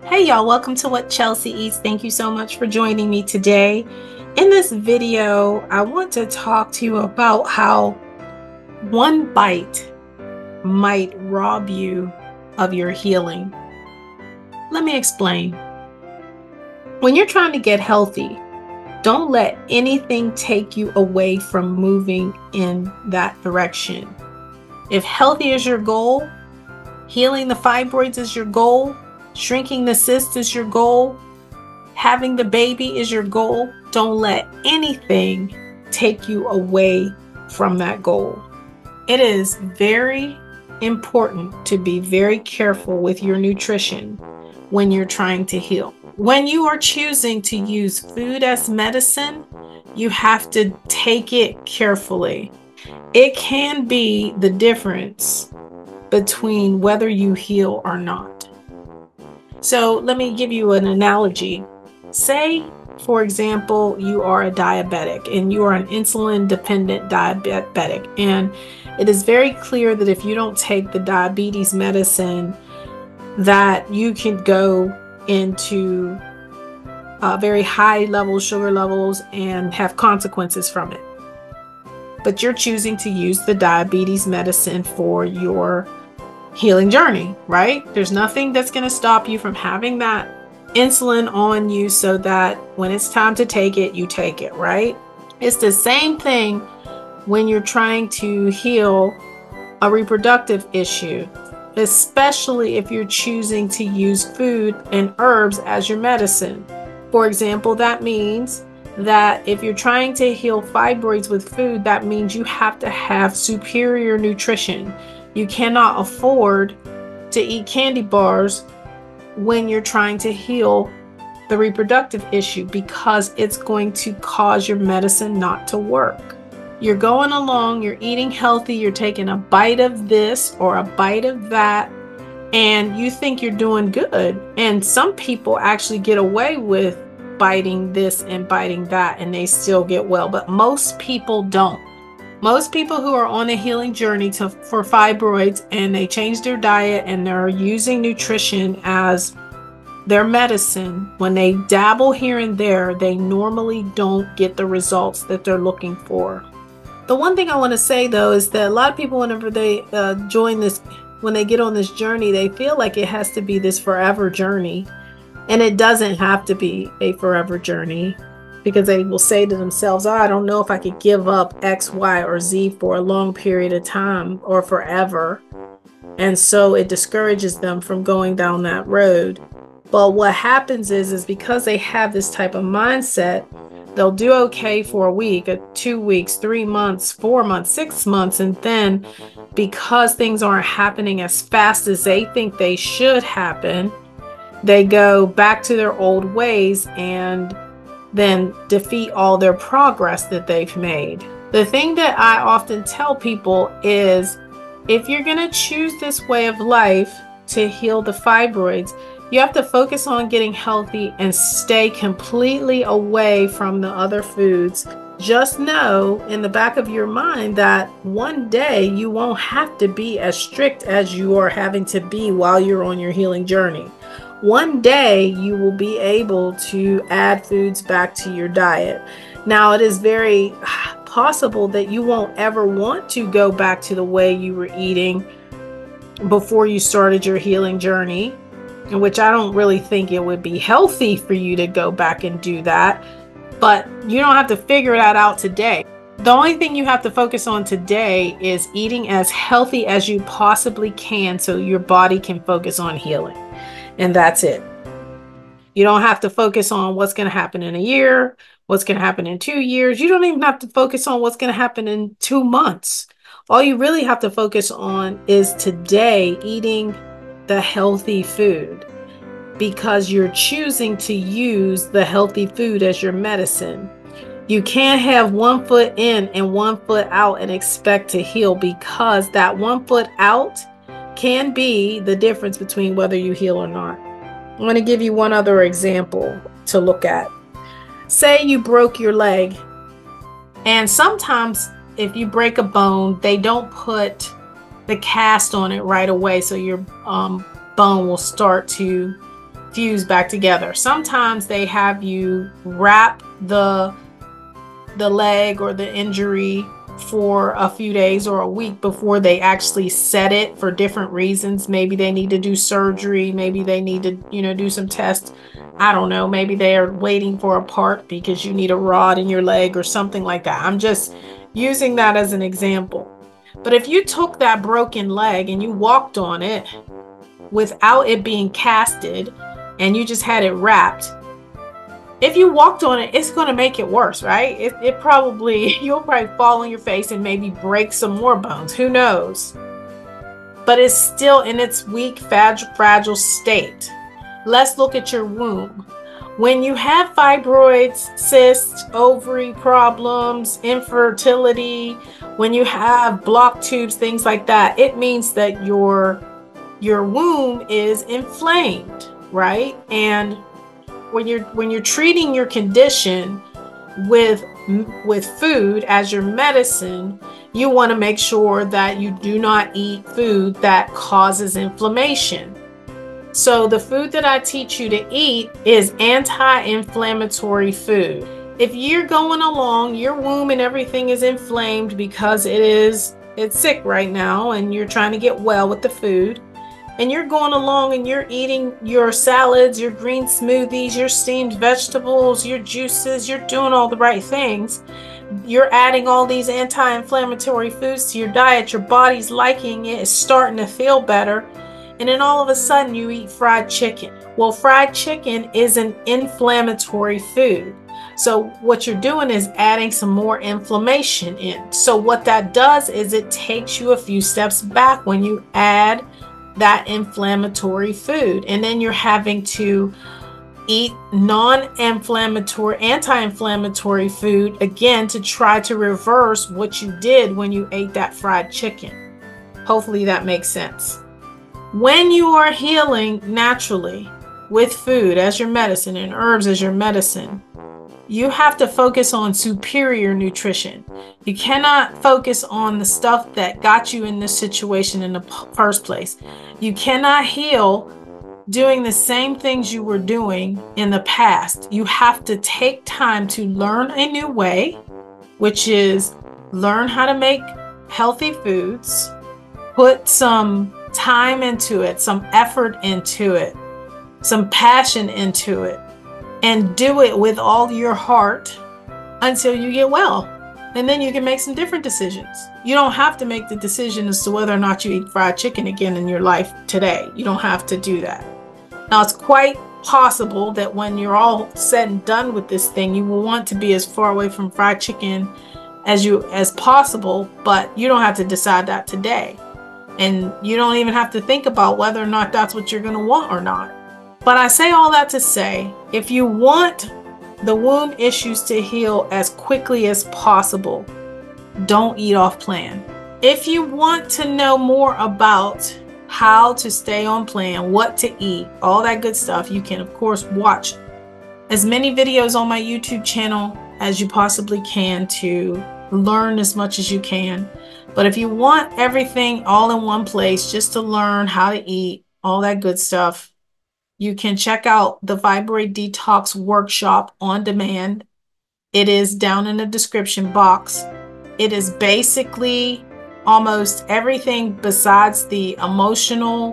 Hey y'all, welcome to What Chelsea Eats. Thank you so much for joining me today. In this video, I want to talk to you about how one bite might rob you of your healing. Let me explain. When you're trying to get healthy, don't let anything take you away from moving in that direction. If healthy is your goal, healing the fibroids is your goal, shrinking the cyst is your goal, having the baby is your goal, don't let anything take you away from that goal. It is very important to be very careful with your nutrition when you're trying to heal. When you are choosing to use food as medicine, you have to take it carefully. It can be the difference between whether you heal or not. So let me give you an analogy. Say, for example, you are a diabetic and you are an insulin dependent diabetic. And it is very clear that if you don't take the diabetes medicine, that you can go into very high level sugar levels and have consequences from it. But you're choosing to use the diabetes medicine for your healing journey, right? There's nothing that's going to stop you from having that insulin on you so that when it's time to take it, you take it, right? It's the same thing when you're trying to heal a reproductive issue, especially if you're choosing to use food and herbs as your medicine. For example, that means that if you're trying to heal fibroids with food, that means you have to have superior nutrition. You cannot afford to eat candy bars when you're trying to heal the reproductive issue because it's going to cause your medicine not to work. You're going along, you're eating healthy, you're taking a bite of this or a bite of that, and you think you're doing good. And some people actually get away with biting this and biting that and they still get well, but most people don't. Most people who are on a healing journey for fibroids and they change their diet and they're using nutrition as their medicine, when they dabble here and there, they normally don't get the results that they're looking for. The one thing I want to say though is that a lot of people, whenever they join this, when they get on this journey, they feel like it has to be this forever journey. And it doesn't have to be a forever journey, because they will say to themselves, oh, I don't know if I could give up X, Y, or Z for a long period of time or forever. And so it discourages them from going down that road. But what happens is because they have this type of mindset, they'll do okay for a week, 2 weeks, 3 months, 4 months, 6 months. And then because things aren't happening as fast as they think they should happen, they go back to their old ways and then defeat all their progress that they've made. The thing that I often tell people is, if you're going to choose this way of life to heal the fibroids, you have to focus on getting healthy and stay completely away from the other foods. Just know in the back of your mind that one day you won't have to be as strict as you are having to be while you're on your healing journey. One day you will be able to add foods back to your diet. Now, it is very possible that you won't ever want to go back to the way you were eating before you started your healing journey, which I don't really think it would be healthy for you to go back and do that. But you don't have to figure that out today. The only thing you have to focus on today is eating as healthy as you possibly can so your body can focus on healing. And that's it. You don't have to focus on what's going to happen in a year, what's going to happen in 2 years. You don't even have to focus on what's going to happen in 2 months. All you really have to focus on is today eating the healthy food, because you're choosing to use the healthy food as your medicine. You can't have 1 foot in and 1 foot out and expect to heal, because that 1 foot out can be the difference between whether you heal or not. I'm going to give you one other example to look at. Say you broke your leg, and sometimes if you break a bone, they don't put the cast on it right away, so your bone will start to fuse back together. Sometimes they have you wrap the leg or the injury for a few days or a week before they actually set it for different reasons. Maybe they need to do surgery. Maybe they need to, do some tests. I don't know. Maybe they are waiting for a part because you need a rod in your leg or something like that. I'm just using that as an example. But if you took that broken leg and you walked on it without it being casted and you just had it wrapped, if you walked on it, it's going to make it worse, right? You'll probably fall on your face and maybe break some more bones. Who knows? But it's still in its weak, fragile state. Let's look at your womb. When you have fibroids, cysts, ovary problems, infertility, when you have blocked tubes, things like that, it means that your womb is inflamed, right? And when you're treating your condition with food as your medicine, you want to make sure that you do not eat food that causes inflammation. So the food that I teach you to eat is anti-inflammatory food. If you're going along, your womb and everything is inflamed because it's sick right now and you're trying to get well with the food, and you're going along and you're eating your salads, your green smoothies, your steamed vegetables, your juices, you're doing all the right things. You're adding all these anti-inflammatory foods to your diet. Your body's liking it. It's starting to feel better. And then all of a sudden you eat fried chicken. Well, fried chicken is an inflammatory food. So what you're doing is adding some more inflammation in. So what that does is it takes you a few steps back when you add that inflammatory food, and then you're having to eat non-inflammatory, anti-inflammatory food again to try to reverse what you did when you ate that fried chicken. Hopefully that makes sense. When you are healing naturally with food as your medicine and herbs as your medicine, you have to focus on superior nutrition. You cannot focus on the stuff that got you in this situation in the first place. You cannot heal doing the same things you were doing in the past. You have to take time to learn a new way, which is learn how to make healthy foods, put some time into it, some effort into it, some passion into it, and do it with all your heart until you get well. And then you can make some different decisions. You don't have to make the decision as to whether or not you eat fried chicken again in your life today. You don't have to do that. Now, it's quite possible that when you're all said and done with this thing, you will want to be as far away from fried chicken as possible, but you don't have to decide that today. And you don't even have to think about whether or not that's what you're going to want or not. But I say all that to say, if you want the wound issues to heal as quickly as possible, don't eat off plan. If you want to know more about how to stay on plan, what to eat, all that good stuff, you can of course watch as many videos on my YouTube channel as you possibly can to learn as much as you can. But if you want everything all in one place just to learn how to eat, all that good stuff, you can check out the Fibroid Detox Workshop on demand. It is down in the description box. It is basically almost everything besides the emotional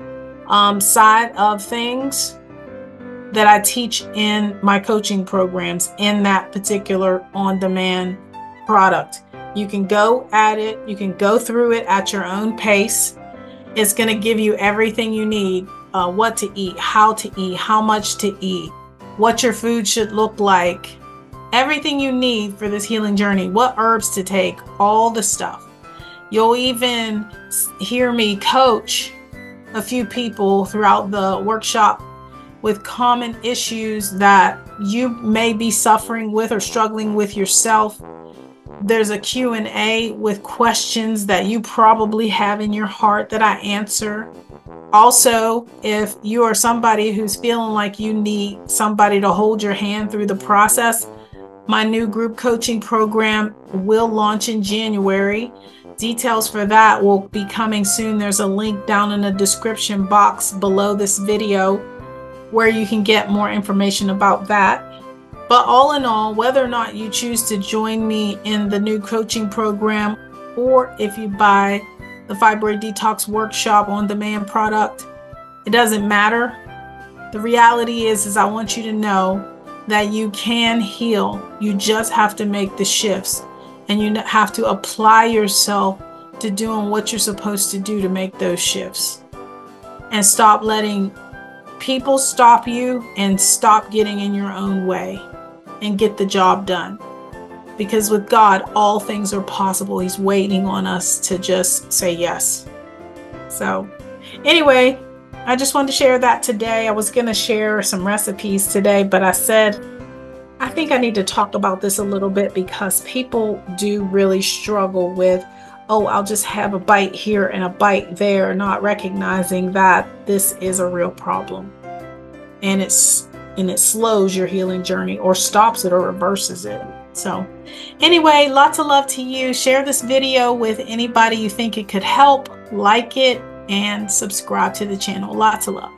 side of things that I teach in my coaching programs in that particular on-demand product. You can go at it. You can go through it at your own pace. It's going to give you everything you need. What to eat, how much to eat, what your food should look like, everything you need for this healing journey, what herbs to take, all the stuff. You'll even hear me coach a few people throughout the workshop with common issues that you may be suffering with or struggling with yourself. There's a Q&A with questions that you probably have in your heart that I answer. Also, if you are somebody who's feeling like you need somebody to hold your hand through the process, my new group coaching program will launch in January. Details for that will be coming soon. There's a link down in the description box below this video. where you can get more information about that. But all in all, whether or not you choose to join me in the new coaching program, or if you buy the Fibroid Detox Workshop on demand product, it doesn't matter. The reality is I want you to know that you can heal. You just have to make the shifts, and you have to apply yourself to doing what you're supposed to do to make those shifts, and stop letting people stop you, and stop getting in your own way, and get the job done. Because with God, all things are possible. He's waiting on us to just say yes. So anyway, I just wanted to share that today. I was going to share some recipes today, but I said, I think I need to talk about this a little bit, because people do really struggle with, oh, I'll just have a bite here and a bite there, not recognizing that this is a real problem. And it slows your healing journey, or stops it, or reverses it. So anyway, lots of love to you. Share this video with anybody you think it could help. Like it and subscribe to the channel. Lots of love.